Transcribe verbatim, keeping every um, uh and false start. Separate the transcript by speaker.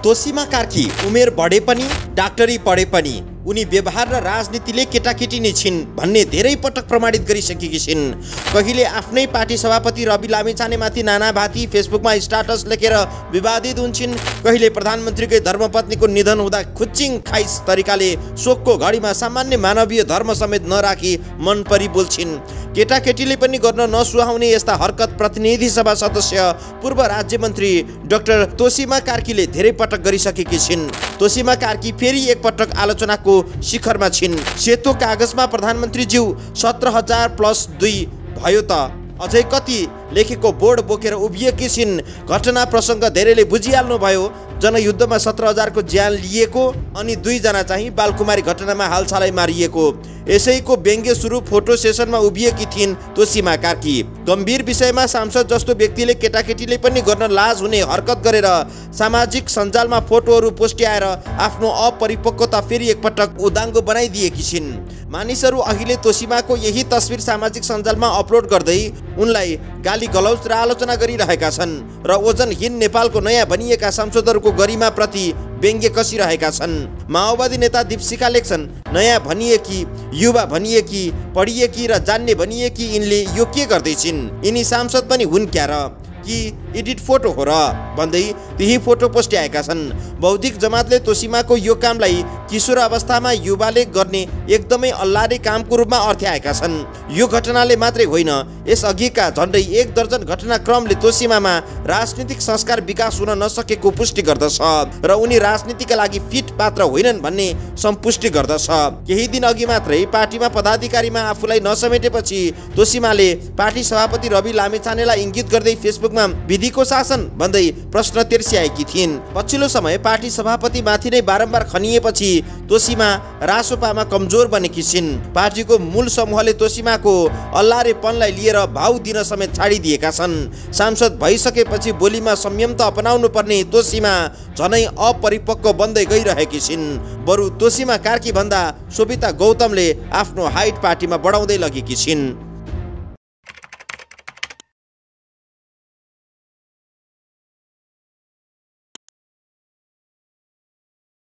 Speaker 1: तोसीमा कार्की उमेर बढे पनि डाक्टरी पढे पनि उनी व्यवहार र राजनीतिले केटाकेटी नै छिन् भन्ने धेरै पटक प्रमाणित गरिसकेकी छिन्। कहिले आफ्नै पार्टी सभापति रवि लामिछानेमाथि नानाभाती फेसबुकमा स्ट्याटस लेखेर विवादित हुन्छन्। कहिले प्रधानमन्त्रीकै धर्मपत्नीको निधन हुँदा खुच्चिङ खाइस तरिकाले शोकको घडीमा सामान्य मानवीय धर्म समेत नराखी मन परी बोल्छिन्। केटाकेटीले पनि गर्न नसुहाउने यस्ता हरकत प्रतिनिधि सभा सदस्य पूर्व राज्य मन्त्री डाक्टर तोसीमा कार्कीले धेरै पटक गरिसकेकी छिन्। तोसीमा कार्की फेरि एकपटक आलोचनाको शिखरमा छिन्। सेतो कागजमा प्रधानमन्त्रीज्यू सत्र हजार प्लस दुई भयो त अझै कति लेखेको बोर्ड बोकेर उभिएकी छिन्। घटना प्रसङ्ग धेरैले बुझिहाल्नु भयो। जनयुद्धमा सत्र हजारको ज्यान लिएको अनि दुईजना चाहिँ बालकुमारी घटनामा हालसालै मारिएको। यसैको व्यङ्ग्य स्वरूप फोटो सेसनमा उभिएकी थिइन् तोसीमा कार्की। गम्भीर विषयमा सांसद जस्तो व्यक्तिले केटाकेटीले पनि गर्न लाज हुने हरकत गरेर सामाजिक सञ्जालमा फोटोहरू पोस्ट्याएर आफ्नो अपरिपक्वता फेरि एकपटक उदाङ्गो बनाइदिएकी छिन्। मानिसहरू अहिले तोसीमाको यही तस्बिर सामाजिक सञ्जालमा अपलोड गर्दै उनलाई गाली गलौज र आलोचना गरिरहेका छन् र ओजनहीन नेपालको नयाँ भनिएका सांसदहरूको गरिमाप्रति व्यङ्ग्य कसिरहेका छन्। माओवादी नेता दीपशिखा लेख्छन्, नयाँ भनिए कि युवा भनिए कि पढिए कि र जान्ने भनिए कि यिनले यो के गर्दैछिन्, यिनी सांसद पनि हुन् क्या र कि एडिट फोटो हो र भन्दै त्यही फोटो पोस्ट्याएका छन्। बौद्धिक जमातले तोसीमाको यो कामलाई किशोर अवस्थामा युवाले गर्ने एकदमै अल्लारे कामको रूपमा अर्थ्याएका छन्। यो घटनाले मात्रै होइन, यसअघिका झन्डै एक दर्जन घटनाक्रमले तोसीमामा राजनीतिक संस्कार विकास हुन नसकेको पुष्टि गर्दछ र उनी राजनीतिका लागि फिट पात्र होइनन् भन्ने सम्पुष्टि गर्दछ। केही दिन अघि मात्रै पार्टीमा पदाधिकारीमा आफूलाई नसमेटेपछि तोसीमाले पार्टी सभापति रवि लामिछानेलाई इङ्गित गर्दै फेसबुकमा विधिको शासन भन्दै प्रश्न तेर्स्याएकी थिइन्। पछिल्लो समय पार्टी सभापति माथि नै बारम्बार खनिएपछि तोसीमा रासोपामा कमजोर बनेकी छिन्। पार्टीको मूल समूहले तोसीमाको अल्लारेपनलाई लिएर भाउ दिन समेत छाडिदिएका छन्। सांसद भइसकेपछि बोलीमा संयम त अपनाउनु पर्ने तोसीमा झनै अपरिपक्व बन्दै गइरहेकी छिन्। बरु तोसीमा कार्की भन्दा सोभिता गौतमले आफ्नो हाइट पार्टीमा बढाउँदै लगेकी छिन्।